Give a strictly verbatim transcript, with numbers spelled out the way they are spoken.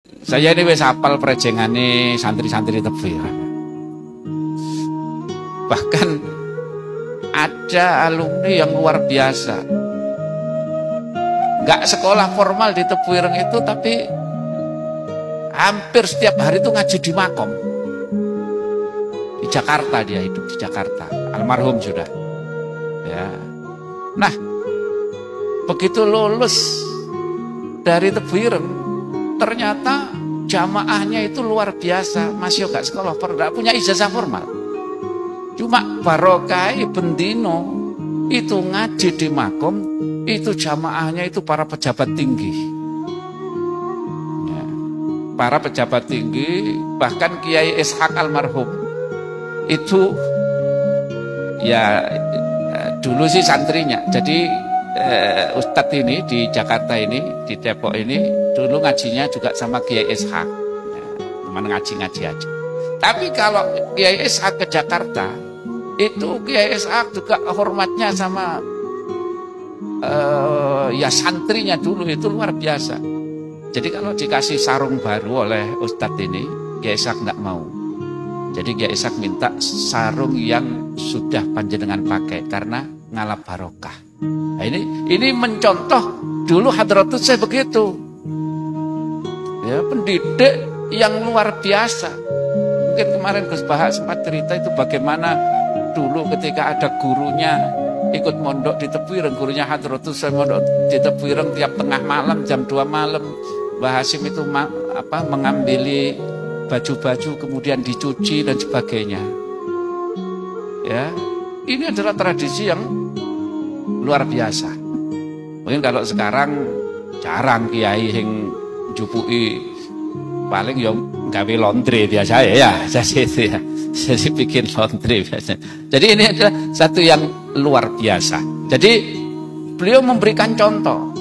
Saya ini wis hafal prejengane santri-santri Tebuireng. Bahkan ada alumni yang luar biasa. Nggak sekolah formal di Tebuireng itu, tapi hampir setiap hari itu ngaji di Makom. Di Jakarta, dia hidup di Jakarta. Almarhum sudah. Ya. Nah, begitu lulus dari Tebuireng, ternyata jamaahnya itu luar biasa. Masih gak sekolah formal, punya ijazah formal. Cuma barokai bendino itu ngaji di Makom, itu jamaahnya itu para pejabat tinggi. Ya. Para pejabat tinggi, bahkan Kiai Ishak almarhum itu ya dulu sih santrinya. Jadi eh, Ustadz ini di Jakarta ini, di Depok ini dulu ngajinya juga sama Kiai Ishak. Ya, teman ngaji-ngaji aja. Tapi kalau Kiai Ishak ke Jakarta, itu Kiai Ishak juga hormatnya sama uh, ya santrinya dulu itu luar biasa. Jadi kalau dikasih sarung baru oleh Ustadz ini, Kiai Ishak nggak mau. Jadi Kiai Ishak minta sarung yang sudah panjenengan pakai karena ngalap barokah. Nah, ini ini mencontoh dulu Hadratus saya begitu. Ya, pendidik yang luar biasa. Mungkin kemarin Gus Baha sempat cerita itu bagaimana dulu ketika ada gurunya ikut mondok di Tebuireng, gurunya Hadratus saya mondok di Tebuireng tiap tengah malam jam dua malam Mbah Hasyim itu ma, apa, mengambil baju-baju kemudian dicuci dan sebagainya. Ya, ini adalah tradisi yang luar biasa. Mungkin kalau sekarang jarang kiai yang jupui, paling ya gawe laundry biasa ya, jadi itu ya, jadi bikin laundry biasa. Jadi ini adalah satu yang luar biasa. Jadi beliau memberikan contoh.